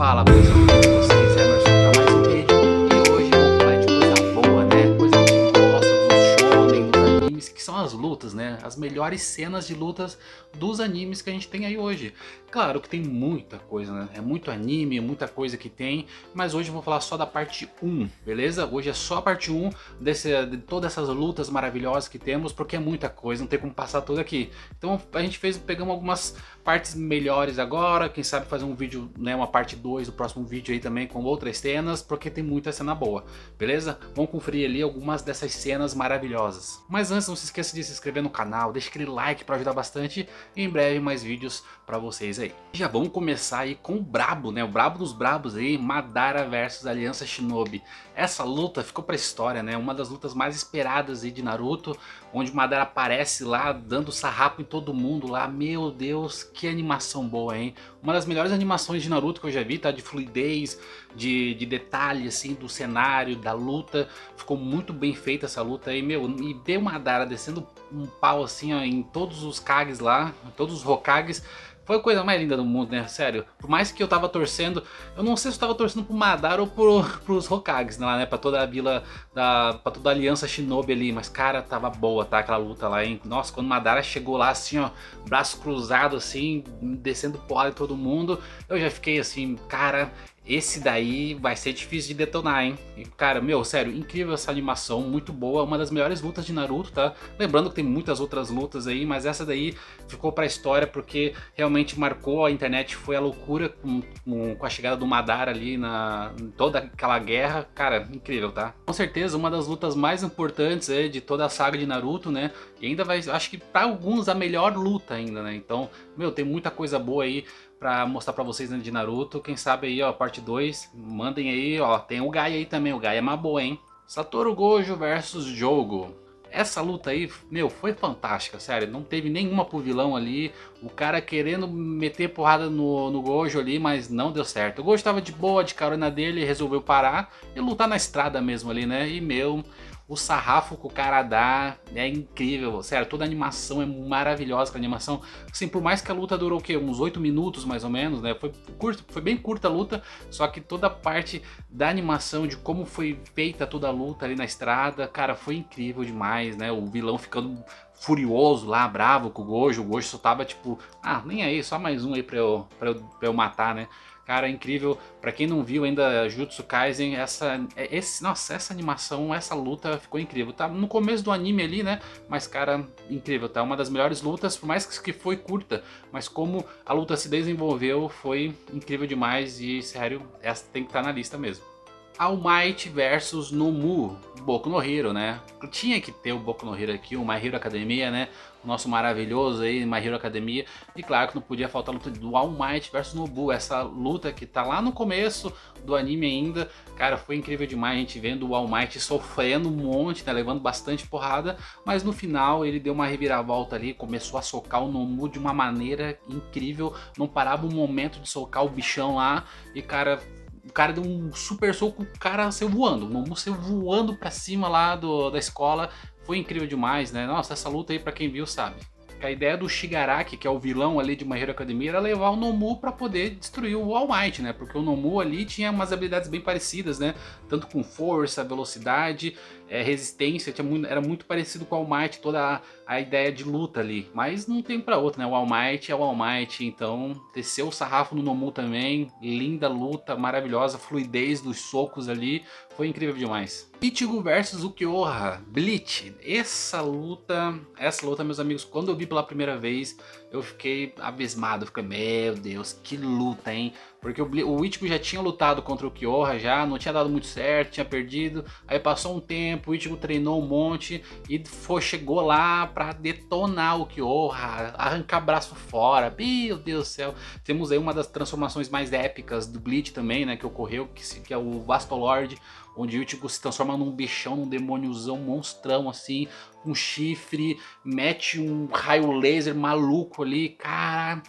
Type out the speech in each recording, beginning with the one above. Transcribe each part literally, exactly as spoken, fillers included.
Fala pessoal, tudo bem com vocês? É Emerson para mais um vídeo e hoje vamos falar de coisa boa, né? Coisa que a gente gosta dos shonen, dos animes, que são as lutas, né? As melhores cenas de lutas dos animes que a gente tem aí hoje. Claro que tem muita coisa, né? É muito anime, muita coisa que tem, mas hoje eu vou falar só da parte um, beleza? Hoje é só a parte um desse, de todas essas lutas maravilhosas que temos, porque é muita coisa, não tem como passar tudo aqui. Então a gente fez, pegamos algumas partes melhores agora, quem sabe fazer um vídeo, né, uma parte dois do próximo vídeo aí também com outras cenas, porque tem muita cena boa, beleza? Vamos conferir ali algumas dessas cenas maravilhosas. Mas antes, não se esqueça de se inscrever no canal, deixa aquele like para ajudar bastante e em breve mais vídeos para vocês aí. Já vamos começar aí com o brabo, né? O brabo dos brabos aí, Madara versus Aliança Shinobi. Essa luta ficou pra história, né? Uma das lutas mais esperadas aí de Naruto, onde o Madara aparece lá dando sarrapo em todo mundo lá. Meu Deus, que animação boa, hein? Uma das melhores animações de Naruto que eu já vi, tá? De fluidez, de, de detalhe, assim, do cenário, da luta. Ficou muito bem feita essa luta aí, meu. E ver o Madara descendo um pau assim, ó, em todos os Kages lá, todos os Hokages. Foi a coisa mais linda do mundo, né? Sério. Por mais que eu tava torcendo, eu não sei se eu tava torcendo pro Madara ou pro, pros Hokages lá, né? Pra toda a vila, da, pra toda a aliança Shinobi ali. Mas, cara, tava boa, tá? Aquela luta lá, hein? Nossa, quando o Madara chegou lá, assim, ó, braço cruzado, assim, descendo porrada em todo mundo, eu já fiquei assim, cara, esse daí vai ser difícil de detonar, hein? E, cara, meu, sério, incrível essa animação, muito boa, uma das melhores lutas de Naruto, tá? Lembrando que tem muitas outras lutas aí, mas essa daí ficou pra história porque realmente marcou a internet, foi a loucura com, com, com a chegada do Madara ali na em toda aquela guerra, cara, incrível, tá? Com certeza uma das lutas mais importantes é, de toda a saga de Naruto, né? E ainda vai, acho que pra alguns a melhor luta ainda, né? Então, meu, tem muita coisa boa aí pra mostrar pra vocês, né, de Naruto. Quem sabe aí, ó, parte dois, mandem aí, ó, tem o Gaia aí também, o Gaia é uma boa, hein? Satoru Gojo versus Jogo. Essa luta aí, meu, foi fantástica, sério, não teve nenhuma pro vilão ali, o cara querendo meter porrada no, no Gojo ali, mas não deu certo. O Gojo tava de boa, de carona dele, resolveu parar e lutar na estrada mesmo ali, né, e meu... O sarrafo que o cara dá é incrível, sério, toda a animação é maravilhosa, a animação, assim, por mais que a luta durou o quê? Uns oito minutos mais ou menos, né, foi, curto, foi bem curta a luta, só que toda a parte da animação, de como foi feita toda a luta ali na estrada, cara, foi incrível demais, né, o vilão ficando furioso lá, bravo com o Gojo, o Gojo só tava tipo, ah, nem aí, só mais um aí pra eu, pra eu, pra eu matar, né. Cara, incrível. Pra quem não viu ainda Jujutsu Kaisen, essa, esse, nossa, essa animação, essa luta ficou incrível. Tá no começo do anime ali, né? Mas, cara, incrível, tá? Uma das melhores lutas, por mais que foi curta, mas como a luta se desenvolveu, foi incrível demais e, sério, essa tem que estar na lista mesmo. All Might versus Nomu, Boku no Hero, né? Tinha que ter o Boku no Hero aqui, o My Hero Academia, né? O nosso maravilhoso aí, My Hero Academia. E claro que não podia faltar a luta do All Might versus Nobu, essa luta que tá lá no começo do anime ainda. Cara, foi incrível demais a gente vendo o All Might sofrendo um monte, né? Levando bastante porrada, mas no final ele deu uma reviravolta ali, começou a socar o Nomu de uma maneira incrível, não parava um momento de socar o bichão lá e, cara... O cara deu um super soco, o cara saiu voando, o Nomu saiu voando pra cima lá do, da escola, foi incrível demais, né? Nossa, essa luta aí pra quem viu sabe. A ideia do Shigaraki, que é o vilão ali de My Hero Academia, era levar o Nomu pra poder destruir o All Might, né? Porque o Nomu ali tinha umas habilidades bem parecidas, né? Tanto com força, velocidade, é, resistência, tinha muito, era muito parecido com o All Might, toda a, a ideia de luta ali. Mas não tem pra outra, né? O All Might é o All Might, então desceu o sarrafo no Nomu também, linda luta, maravilhosa, fluidez dos socos ali, foi incrível demais. Ichigo versus Ukiyoha, Bleach, essa luta, essa luta, meus amigos, quando eu vi pela primeira vez, eu fiquei abismado, eu fiquei, meu Deus, que luta, hein? Porque o, o Ichigo já tinha lutado contra o Ukiyoha já, não tinha dado muito certo, tinha perdido, aí passou um tempo, o Ichigo treinou um monte e foi, chegou lá pra detonar o Ukiyoha, arrancar braço fora, meu Deus do céu. Temos aí uma das transformações mais épicas do Bleach também, né, que ocorreu, que, que é o Bastolord, onde o Ichigo se transforma num bichão, num demôniozão monstrão assim, com chifre, mete um raio laser maluco ali, cara,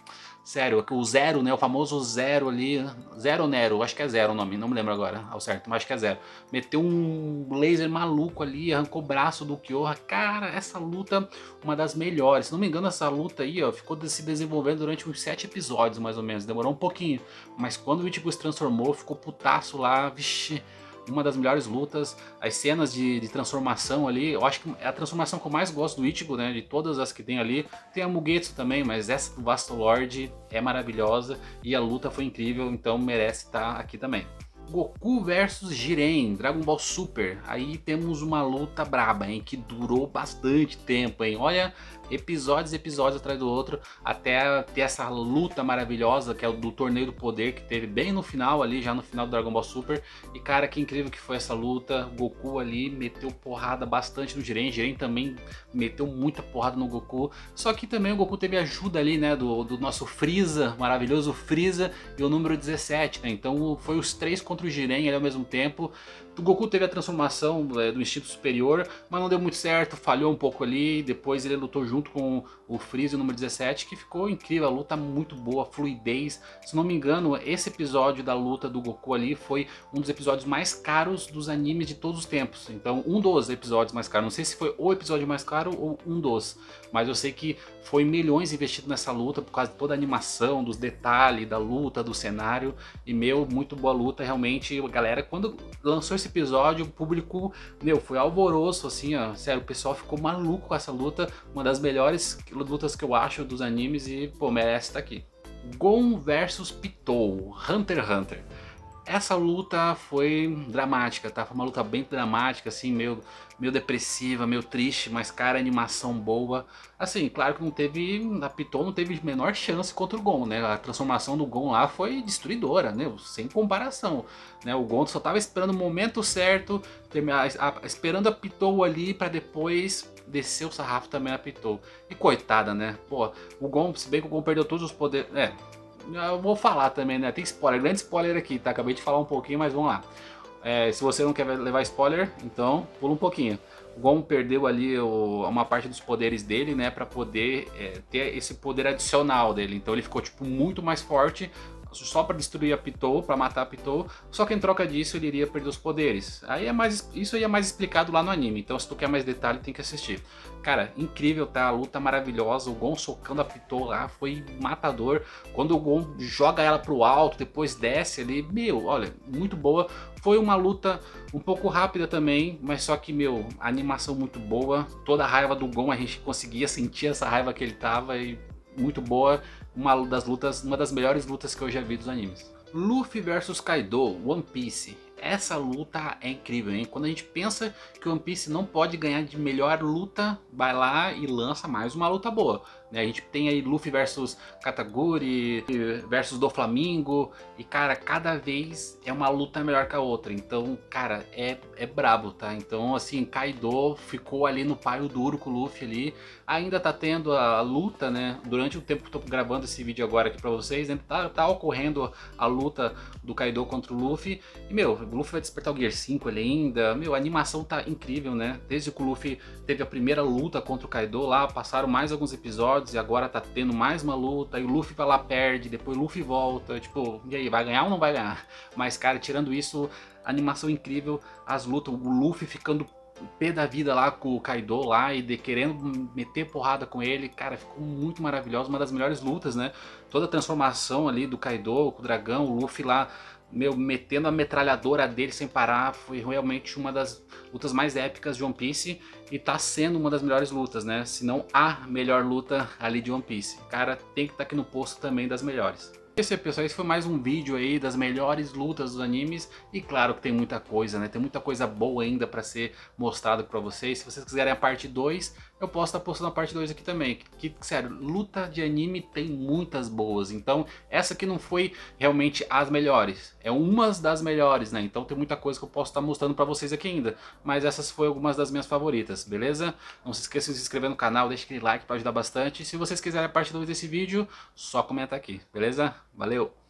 Sério, o Zero, né? O famoso Zero ali. Zero Nero, acho que é Zero o nome, não me lembro agora ao certo, mas acho que é Zero. Meteu um laser maluco ali, arrancou o braço do Kyoha. Cara, essa luta, uma das melhores. Se não me engano, essa luta aí, ó, ficou se desenvolvendo durante uns sete episódios, mais ou menos. Demorou um pouquinho. Mas quando o Ichigo se transformou, ficou putaço lá, vixi. Uma das melhores lutas, as cenas de, de transformação ali, eu acho que é a transformação que eu mais gosto do Ichigo, né, de todas as que tem ali. Tem a Mugetsu também, mas essa do Vasto Lord é maravilhosa e a luta foi incrível, então merece estar aqui também. Goku versus Jiren, Dragon Ball Super. Aí temos uma luta braba, hein, que durou bastante tempo, hein. Olha, episódios e episódios atrás do outro, até ter essa luta maravilhosa, que é o do Torneio do Poder, que teve bem no final ali, já no final do Dragon Ball Super. E cara, que incrível que foi essa luta. O Goku ali meteu porrada bastante no Jiren, Jiren também meteu muita porrada no Goku. Só que também o Goku teve ajuda ali, né, do, do nosso Freeza, maravilhoso Freeza, e o número dezessete, né. Então foi os três contra o Jiren ali ao mesmo tempo. O Goku teve a transformação é, do instinto superior, mas não deu muito certo, falhou um pouco ali. Depois ele lutou junto com o Freeza, o número dezessete, que ficou incrível, a luta muito boa, fluidez. Se não me engano, esse episódio da luta do Goku ali foi um dos episódios mais caros dos animes de todos os tempos. Então, um dos episódios mais caros. Não sei se foi o episódio mais caro ou um dos, mas eu sei que foi milhões investido nessa luta por causa de toda a animação, dos detalhes, da luta, do cenário. E, meu, muito boa luta, realmente. Galera, quando lançou esse episódio, o público, meu, foi alvoroço, assim, ó. Sério, o pessoal ficou maluco com essa luta. Uma das melhores lutas que eu acho dos animes e, pô, merece estar aqui. Gon versus Pitou, Hunter x Hunter. Essa luta foi dramática, tá? Foi uma luta bem dramática, assim, meio, meio depressiva, meio triste, mas, cara, animação boa. Assim, claro que não teve, a Pitou não teve menor chance contra o Gon, né? A transformação do Gon lá foi destruidora, né? Sem comparação, né? O Gon só tava esperando o momento certo, esperando a Pitou ali pra depois descer o sarrafo também na Pitou. E coitada, né? Pô, o Gon, se bem que o Gon perdeu todos os poderes... É, eu vou falar também, né? Tem spoiler, grande spoiler aqui, tá? Acabei de falar um pouquinho, mas vamos lá. É, se você não quer levar spoiler, então pula um pouquinho. O Gon perdeu ali o, uma parte dos poderes dele, né? Pra poder é, ter esse poder adicional dele. Então ele ficou, tipo, muito mais forte só para destruir a Pitou, para matar a Pitou, só que em troca disso ele iria perder os poderes. Aí é mais, isso aí é mais explicado lá no anime, então se tu quer mais detalhe tem que assistir. Cara, incrível, tá? A luta maravilhosa, o Gon socando a Pitou lá, foi matador. Quando o Gon joga ela pro alto, depois desce ali, meu, olha, muito boa. Foi uma luta um pouco rápida também, mas só que, meu, a animação muito boa, toda a raiva do Gon, a gente conseguia sentir essa raiva que ele tava e muito boa, uma das lutas, uma das melhores lutas que eu já vi dos animes. Luffy versus Kaido, One Piece. Essa luta é incrível, hein? Quando a gente pensa que o One Piece não pode ganhar de melhor luta, vai lá e lança mais uma luta boa, né? A gente tem aí Luffy versus Kataguri versus Doflamingo e, cara, cada vez é uma luta melhor que a outra. Então, cara, é, é brabo, tá? Então, assim, Kaido ficou ali no páreo duro com o Luffy ali. Ainda tá tendo a luta, né? Durante o tempo que eu tô gravando esse vídeo agora aqui pra vocês, ainda tá, tá ocorrendo a luta do Kaido contra o Luffy. E, meu, o Luffy vai despertar o Gear cinco ele ainda. Meu, a animação tá incrível, né? Desde que o Luffy teve a primeira luta contra o Kaido lá, passaram mais alguns episódios e agora tá tendo mais uma luta. E o Luffy vai lá, perde, depois o Luffy volta. Tipo, e aí, vai ganhar ou não vai ganhar? Mas, cara, tirando isso, animação incrível, as lutas, o Luffy ficando pé da vida lá com o Kaido lá e de, querendo meter porrada com ele, cara, ficou muito maravilhoso, uma das melhores lutas, né? Toda a transformação ali do Kaido com o dragão, o Luffy lá, meu, metendo a metralhadora dele sem parar, foi realmente uma das lutas mais épicas de One Piece e tá sendo uma das melhores lutas, né? Se não a melhor luta ali de One Piece. Cara, tem que estar aqui no posto também das melhores. Esse, pessoal, esse foi mais um vídeo aí das melhores lutas dos animes e claro que tem muita coisa, né? Tem muita coisa boa ainda pra ser mostrado pra vocês. Se vocês quiserem a parte dois, eu posso estar postando a parte dois aqui também. Que, sério, luta de anime tem muitas boas, então essa aqui não foi realmente as melhores, é umas das melhores, né? Então tem muita coisa que eu posso estar mostrando pra vocês aqui ainda, mas essas foram algumas das minhas favoritas, beleza? Não se esqueça de se inscrever no canal, deixa aquele like pra ajudar bastante. Se vocês quiserem a parte dois desse vídeo, só comenta aqui, beleza? Valeu!